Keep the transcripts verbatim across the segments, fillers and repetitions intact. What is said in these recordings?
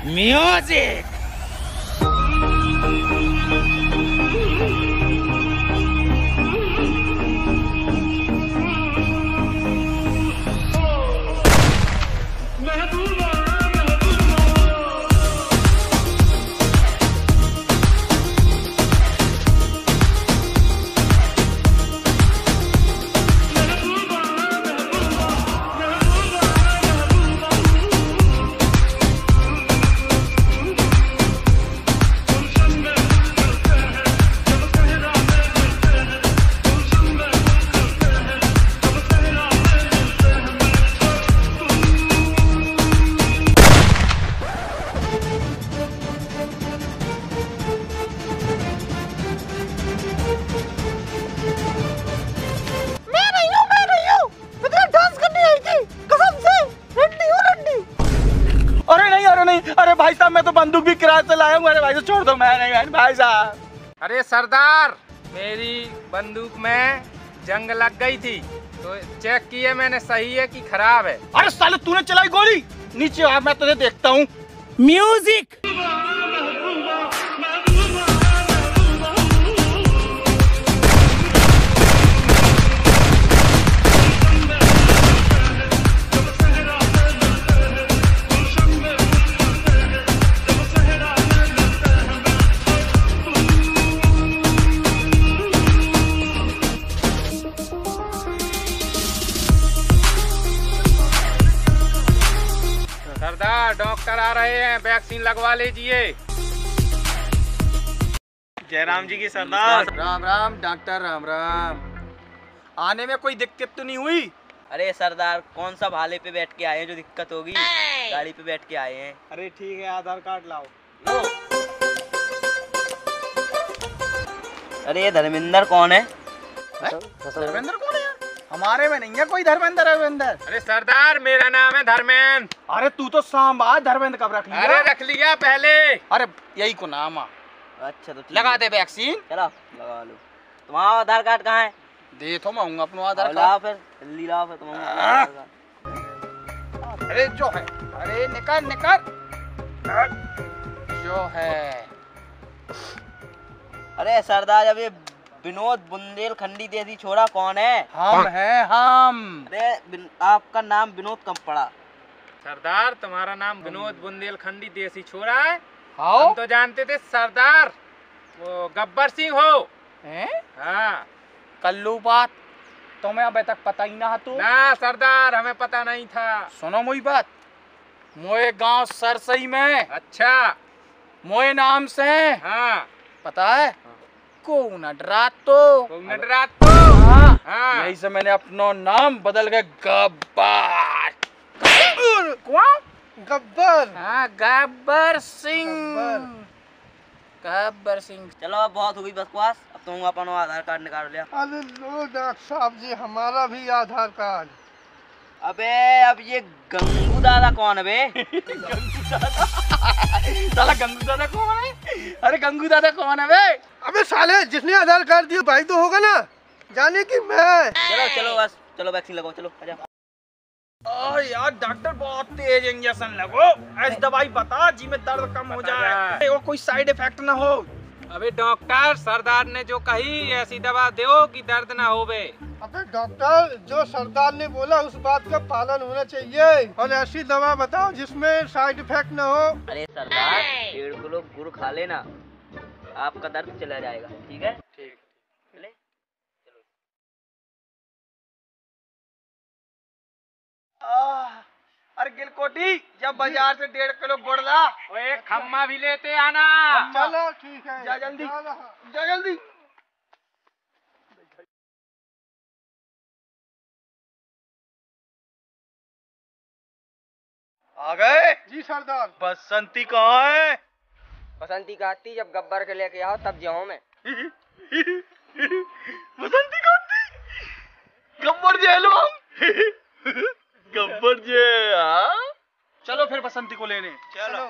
Music. अरे भाई साहब मैं तो बंदूक भी किराए से लाया हूँ। अरे भाई साहब छोड़ दो, मैं नहीं भाई साहब। अरे सरदार, मेरी बंदूक में जंग लग गई थी तो चेक किए मैंने, सही है कि खराब है। अरे साले तूने चलाई गोली, नीचे आ मैं तुझे देखता हूँ। म्यूजिक। सरदार, डॉक्टर आ रहे हैं, वैक्सीन लगवा लीजिए। जयराम जी की सरदार। राम राम डॉक्टर, राम राम। आने में कोई दिक्कत तो नहीं हुई? अरे सरदार, कौन सा भाले पे बैठ के आए हैं जो दिक्कत होगी? गाड़ी पे बैठ के आए हैं। अरे ठीक है, आधार कार्ड लाओ। लो। अरे ये धर्मेंद्र कौन है? धर्मेंद्र कौन है? हमारे में नहीं है कोई धर्मेंद्र। धर्मेंद्र अरे सरदार, मेरा नाम है धर्मेंद्र। अरे तू तो सांबा, धर्मेंद्र कब रख लिया? अरे रख लिया पहले। अरे यही को नाम आ। अच्छा तो लगा दे वैक्सीन। चलो लगा लो। तुम्हारा आधार कार्ड कहाँ है? दे तो मैं हूँ अपना आधार लाओ कार्ड। फिर जल्दी लाओ फिर तुम्हारा। अरे जो है, अरे निकल निकल जो है। अरे सरदार, जब ये विनोद बुंदेलखंडी देसी छोरा कौन है? हम हैं हम। अरे आपका नाम विनोद कब पड़ा? सरदार, तुम्हारा नाम विनोद बुंदेलखंडी देसी छोरा है। हाँ? हम तो जानते थे सरदार वो गब्बर सिंह हो। हैं? हाँ। कल्लू बात तुम्हें अबे तक पता ही ना तो? ना सरदार, हमें पता नहीं था। सुनो मोई बात, मोए गांव सरसई में। अच्छा। मोए नाम से। हाँ। पता है? कोनडरातो। कोनडरातो। हाँ। हाँ। यही से मैंने अपना नाम बदल के गब्बर। कौन? गब्बर। हाँ, गब्बर सिंह। गब्बर सिंह। चलो अब बहुत हो गई बकवास, अब तुम अपना आधार कार्ड निकाल लिया। अरे लो डॉक्टर साहब जी, हमारा भी आधार कार्ड। अबे अब ये गंगू दादा कौन है बे? गंगू दादा। साला गंगू दादा कौन है? अरे गंगू दादा कौन है बे? अबे साले, जिसने आधार कार्ड दिया भाई तो होगा ना, जाने की मैं। चलो चलो बस, चलो वैक्सीन लगाओ, चलो आजा। ओ यार डॉक्टर, बहुत तेज इंजेक्शन लगो। ऐसी दवाई बता जी में दर्द कम हो जाए और कोई साइड इफेक्ट ना हो। अबे डॉक्टर, सरदार ने जो कही ऐसी दवा दो कि दर्द ना होवे। अबे डॉक्टर, जो सरदार ने बोला उस बात का पालन होना चाहिए, और ऐसी दवा बताओ जिसमें साइड इफेक्ट ना हो। अरे सरदार, डेढ़ किलो गुड़ खा लेना, आपका दर्द चला जाएगा। ठीक है? ठीक। चले? चलो। अरे गिलकोटी, जब बाजार से डेढ़ किलो गुड़ ला, वो एक खम्मा भी लेते आना। चलो ठीक है, जा जल्दी, जा जल्दी। आ गए जी सरदार। बसंती कहाँ है? बसंती काटती जब गब्बर के लेके आओ तब जाऊं मैं। बसंती काटती गब्बर जेल हम। गब्बर जे। चलो फिर बसंती को लेने चलो।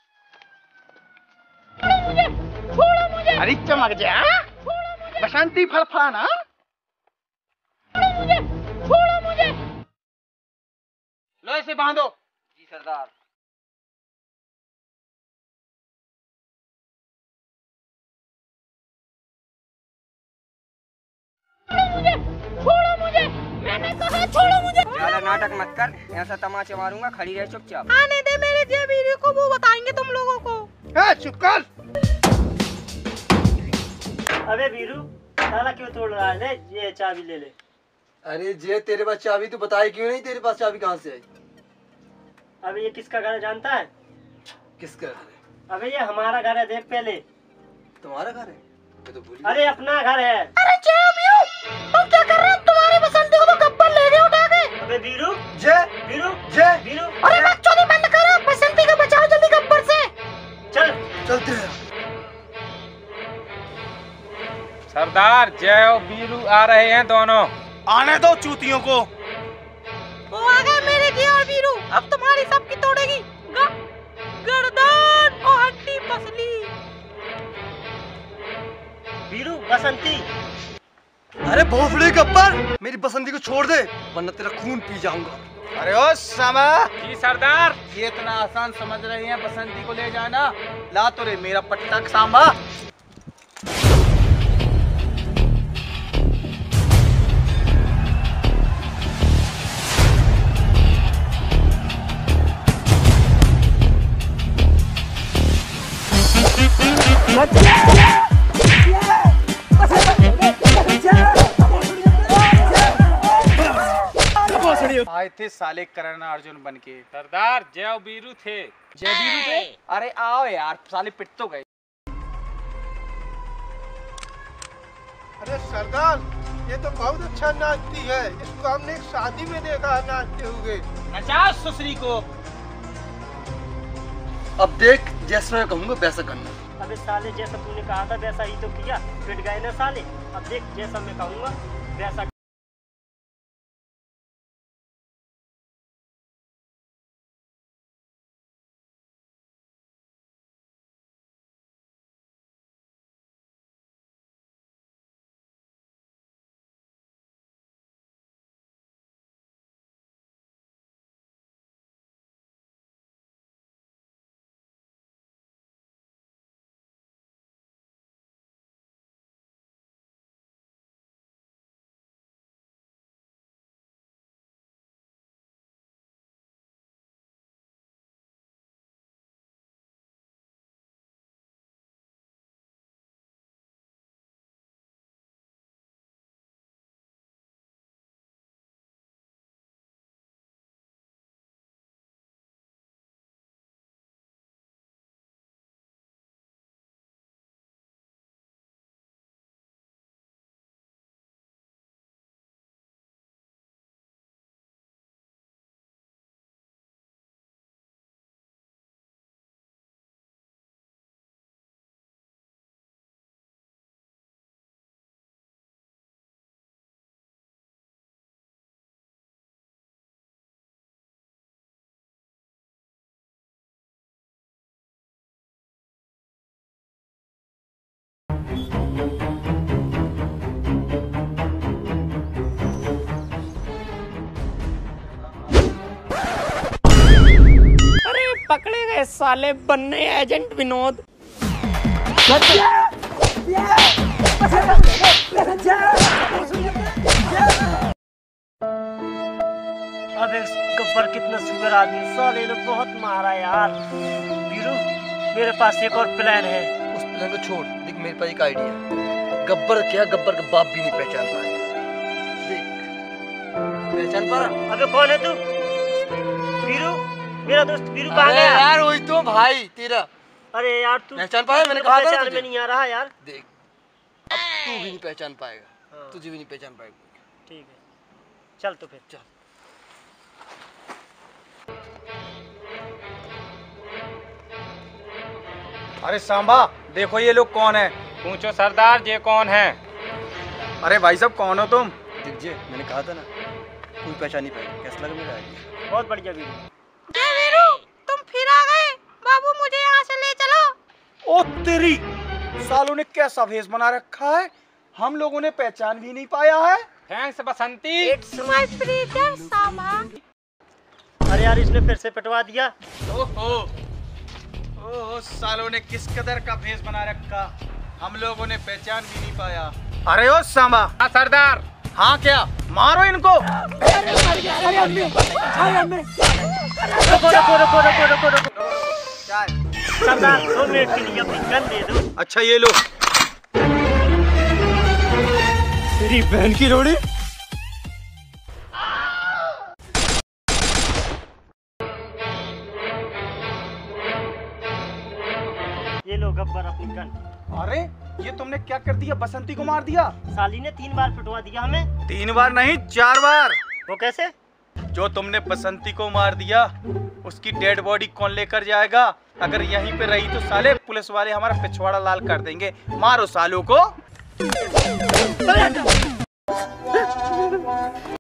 मुझे, छोड़ो मुझे। अरे चमक जा, बसंती फड़फड़ाना। मुझे, छोड़ो मुझे। लो इसे बांधो। जी सरदार। मैंने कहा छोड़ो मुझे। ज्यादा नाटक मत कर, ऐसा तमाचे मारूंगा, खड़ी रह चुपचाप। आने दे मेरे जे वीरू को, वो बताएंगे तुम लोगों को। ए, चुप कर। अबे वीरू साला क्यों तोड़ रहा है? ले ये चाबी ले ले। अरे जे तेरे पास चाबी तो बताई क्यों नहीं? तेरे पास चाबी कहाँ से आई? अबे ये किसका घर है जानता है? किसका घर है? अबे ये हमारा घर है, देख पहले। तुम्हारा घर है? मैं तो भूल अरे अपना घर है। अरे जेमियो, तुम क्या कर रहे हो? तुम्हारी बसंती को तो गब्बर ले गए उठा के। अबे वीरू जे वीरू जे वीरू अरे बच्चों ने बंद करो, बसंती को बचाओ जल्दी गब्बर से। चल चलते हैं। सरदार जय और वीरू आ रहे हैं दोनों। आने दो चूतियों को। वो आ गए मेरे जे और वीरू, अब तुम्हारी सबकी तोड़ेगी ग- गर्दन और हड्डी पसली। वीरू बसंती। अरे भोसड़ी गब्बर, मेरी बसंती को छोड़ दे वरना तेरा खून पी जाऊंगा। अरे ओ सामा, जी सरदार। ये इतना आसान समझ रहे हैं बसंती को ले जाना? ला तो रे मेरा पटक सांबा। आए थे साले करण अर्जुन बनके। सरदार जय और वीरू थे। जय वीरू थे? अरे आओ यार, साले पिट तो गए। अरे सरदार, ये तो बहुत अच्छा नाचती है। इसको हमने एक शादी में देखा है नाचते हुए। नचा सुसरी को। अब देख जैसा मैं कहूँगा वैसा करना। अबे साले जैसा तूने कहा था वैसा ही तो किया, पिट गए ना साले। अब देख जैसा मैं कहूँगा वैसा। पकड़े गए साले बनने एजेंट विनोद। अबे गब्बर कितना सुगर आदमी, साले ने बहुत मारा यार। वीरू मेरे पास एक और प्लान है। उस प्लान को छोड़, देख मेरे पास एक आइडिया है। गब्बर क्या, गब्बर का बाप भी नहीं पहचान पाएगा। देख पहचान पा रहा? अबे कौन है तू? वीरू मेरा दोस्त वीरू कहाँ गया? यार वही तो भाई तेरा। अरे यार तू पहचान पाया? मैंने कहा था ना पहचान तुझे। में नहीं आ रहा यार। देख अब तू भी नहीं पहचान पाएगा। हाँ। तुझे भी नहीं पहचान पाएगा। ठीक है चल तो फिर चल। अरे सांबा देखो ये लोग कौन है? पूछो सरदार ये कौन है? अरे भाई साहब कौन हो तुम? देख जे मैंने कहा था ना कोई पहचान नहीं पाएगा। कैसा लगा मेरा आइडिया? बहुत बढ़िया वीरू। जय वीरू, तुम फिर आ गए। बाबू मुझे यहाँ से ले चलो। ओ तेरी, सालों ने कैसा भेष बना रखा है, हम लोगों ने पहचान भी नहीं पाया है। Thanks Basanti. It's my freedom सामा। अरे यार इसने फिर से पिटवा दिया। ओहो ओह सालों ने किस कदर का भेष बना रखा, हम लोगों ने पहचान भी नहीं पाया। अरे ओ सांबा। हाँ सरदार। हाँ क्या मारो इनको। रुको रुको रुको रुको रुको रुको सरदार, दो मिनट के लिए अपनी गन दे दो। अच्छा ये लो। तेरी बहन की रोड़ी। ये लो गब्बर अपनी गन। अरे ये तुमने क्या कर दिया? बसंती को मार दिया। साली ने तीन बार पिटवा दिया हमें। तीन बार नहीं, चार बार। वो कैसे? जो तुमने बसंती को मार दिया उसकी डेड बॉडी कौन लेकर जाएगा? अगर यहीं पे रही तो साले पुलिस वाले हमारा पिछवाड़ा लाल कर देंगे। मारो सालों को।